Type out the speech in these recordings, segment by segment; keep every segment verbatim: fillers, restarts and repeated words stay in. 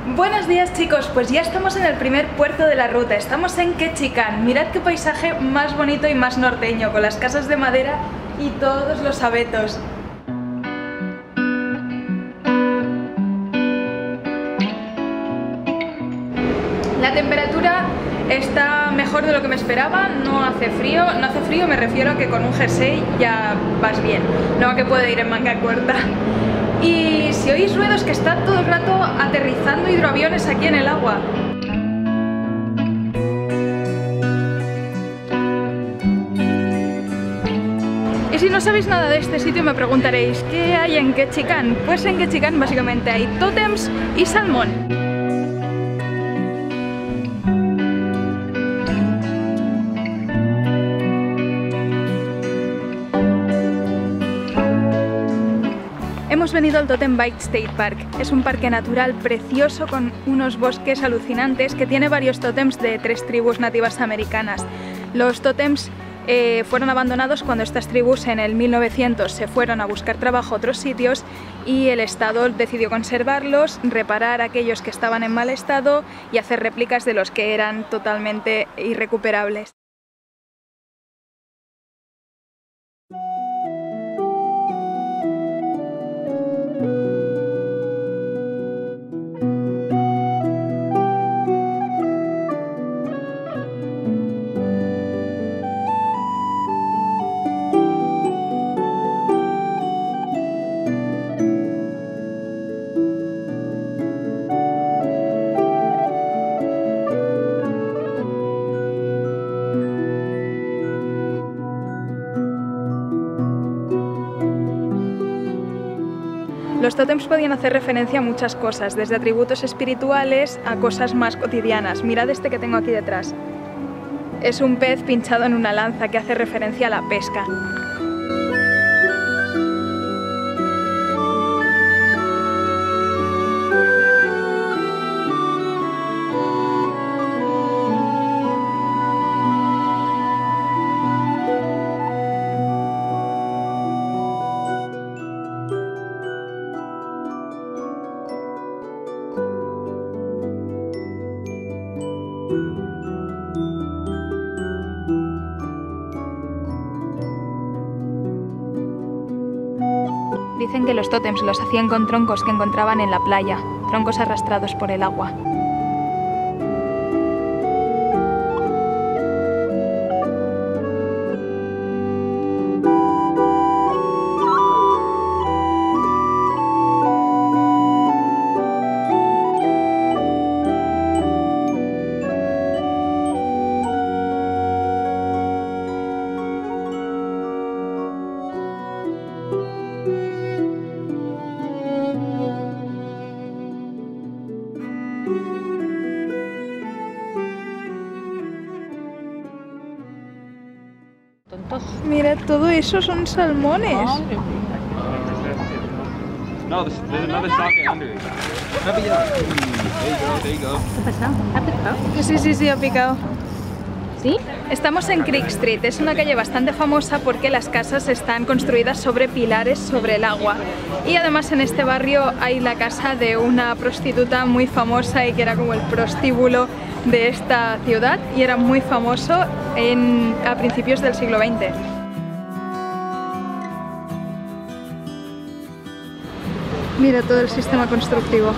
Buenos días chicos, pues ya estamos en el primer puerto de la ruta, estamos en Ketchikan. Mirad qué paisaje más bonito y más norteño, con las casas de madera y todos los abetos. La temperatura está mejor de lo que me esperaba, no hace frío, no hace frío me refiero a que con un jersey ya vas bien, no a que puede ir en manga corta. Y si oís ruidos, que está todo el rato aterrizando hidroaviones aquí en el agua. Y si no sabéis nada de este sitio me preguntaréis, ¿qué hay en Ketchikan? Pues en Ketchikan básicamente hay tótems y salmón. Hemos venido al Totem Bite State Park. Es un parque natural precioso con unos bosques alucinantes que tiene varios tótems de tres tribus nativas americanas. Los tótems eh, fueron abandonados cuando estas tribus en el mil novecientos se fueron a buscar trabajo a otros sitios y el Estado decidió conservarlos, reparar aquellos que estaban en mal estado y hacer réplicas de los que eran totalmente irrecuperables. Los tótems podían hacer referencia a muchas cosas, desde atributos espirituales a cosas más cotidianas. Mirad este que tengo aquí detrás. Es un pez pinchado en una lanza que hace referencia a la pesca. Dicen que los tótems los hacían con troncos que encontraban en la playa, troncos arrastrados por el agua. Mira, todo eso son salmones. No, there's, there's another socket under it. There you go, there you go. ¿Qué pasa? ¿Ha picado? Sí, sí, sí, ha picado. ¿Sí? Estamos en Creek Street, es una calle bastante famosa porque las casas están construidas sobre pilares sobre el agua. Y además en este barrio hay la casa de una prostituta muy famosa y que era como el prostíbulo de esta ciudad y era muy famoso en, a principios del siglo veinte. Mira todo el sistema constructivo.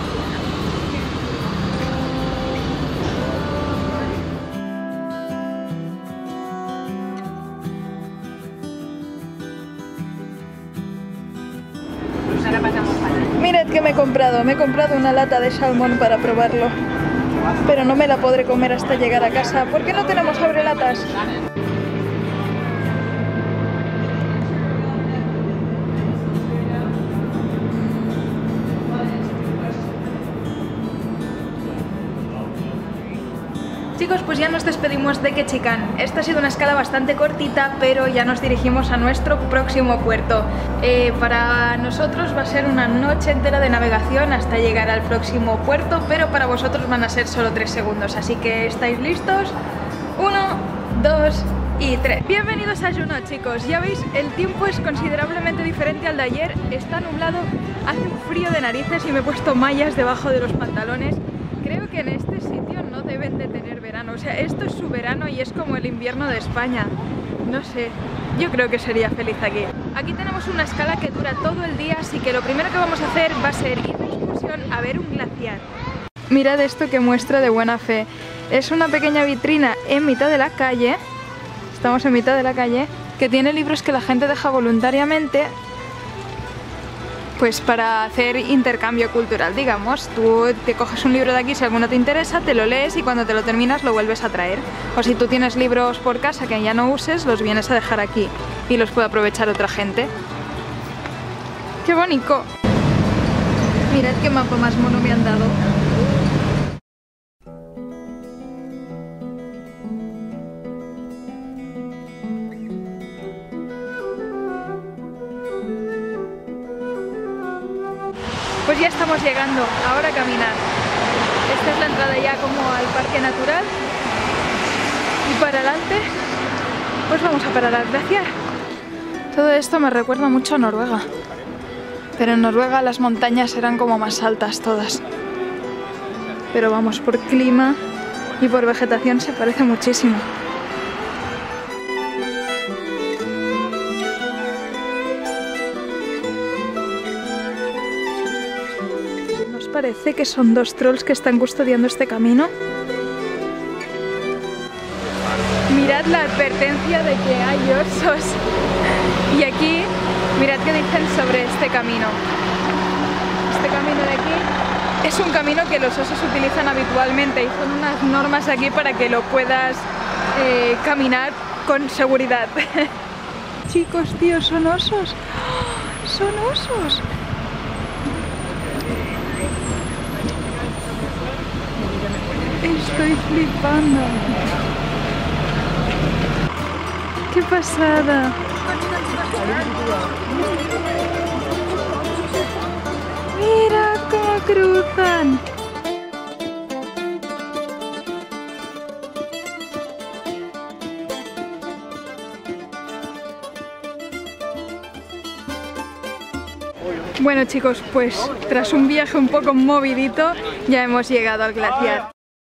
Mirad que me he comprado, me he comprado una lata de salmón para probarlo, pero no me la podré comer hasta llegar a casa porque no tenemos abrelatas. Chicos, pues ya nos despedimos de Ketchikan. Esta ha sido una escala bastante cortita, pero ya nos dirigimos a nuestro próximo puerto. Eh, para nosotros va a ser una noche entera de navegación hasta llegar al próximo puerto, pero para vosotros van a ser solo tres segundos. Así que, ¿estáis listos? Uno, dos, y tres. Bienvenidos a Juneau, chicos. Ya veis, el tiempo es considerablemente diferente al de ayer. Está nublado, hace un frío de narices y me he puesto mallas debajo de los pantalones. Creo que en este sitio no deben de tener verano. O sea, esto es su verano y es como el invierno de España. No sé, yo creo que sería feliz aquí. Aquí tenemos una escala que dura todo el día, así que lo primero que vamos a hacer va a ser ir de excursión a ver un glaciar. Mirad esto que muestra de buena fe. Es una pequeña vitrina en mitad de la calle. Estamos en mitad de la calle, que tiene libros que la gente deja voluntariamente, pues para hacer intercambio cultural, digamos. Tú te coges un libro de aquí, si alguno te interesa, te lo lees y cuando te lo terminas lo vuelves a traer. O si tú tienes libros por casa que ya no uses, los vienes a dejar aquí y los puede aprovechar otra gente. ¡Qué bonito! Mirad qué mapa más mono me han dado. Pues ya estamos llegando, ahora a caminar. Esta es la entrada ya como al parque natural. Y para adelante, pues vamos a parar al glaciar. Todo esto me recuerda mucho a Noruega. Pero en Noruega las montañas eran como más altas todas. Pero vamos, por clima y por vegetación se parece muchísimo. Parece que son dos trolls que están custodiando este camino. Mirad la advertencia de que hay osos. Y aquí, mirad qué dicen sobre este camino. Este camino de aquí es un camino que los osos utilizan habitualmente y son unas normas aquí para que lo puedas eh, caminar con seguridad. Chicos, tío, son osos. ¡Oh! Son osos. Estoy flipando. ¡Qué pasada! ¡Mira cómo cruzan! Bueno, chicos, pues tras un viaje un poco movidito ya hemos llegado al glaciar.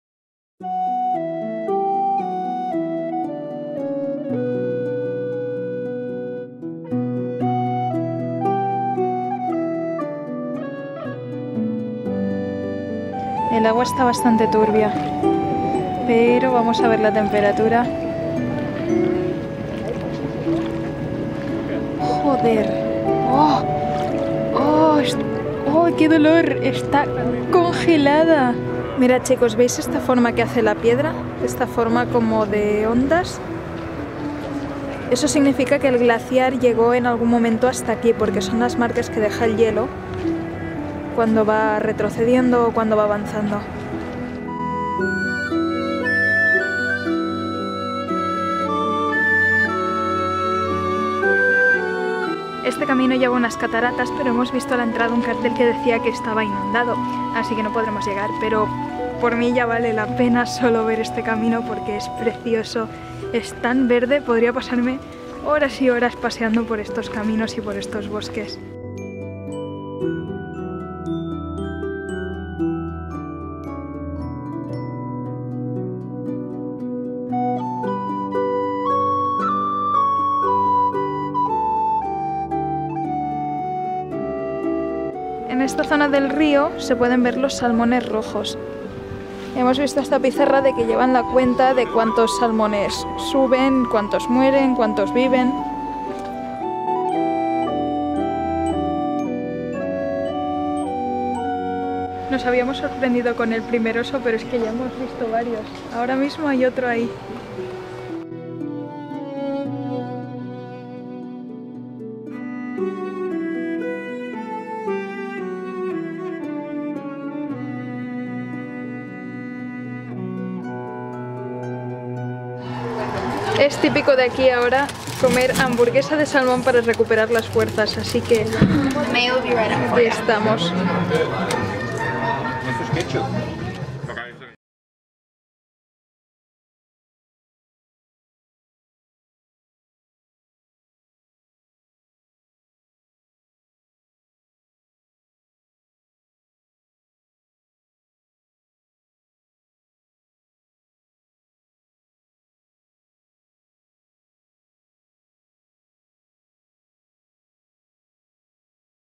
El agua está bastante turbia, pero vamos a ver la temperatura. Joder. ¡Oh! ¡Oh! ¡Oh! ¡Qué dolor! Está congelada. Mira, chicos, ¿veis esta forma que hace la piedra? Esta forma como de ondas. Eso significa que el glaciar llegó en algún momento hasta aquí, porque son las marcas que deja el hielo cuando va retrocediendo o cuando va avanzando. Este camino lleva unas cataratas, pero hemos visto a la entrada un cartel que decía que estaba inundado, así que no podremos llegar, pero por mí ya vale la pena solo ver este camino porque es precioso, es tan verde, podría pasarme horas y horas paseando por estos caminos y por estos bosques. En esta zona del río se pueden ver los salmones rojos. Hemos visto esta pizarra de que llevan la cuenta de cuántos salmones suben, cuántos mueren, cuántos viven. Nos habíamos sorprendido con el primer oso, pero es que ya hemos visto varios. Ahora mismo hay otro ahí. Es típico de aquí ahora comer hamburguesa de salmón para recuperar las fuerzas, así que aquí estamos. Esto es ketchup.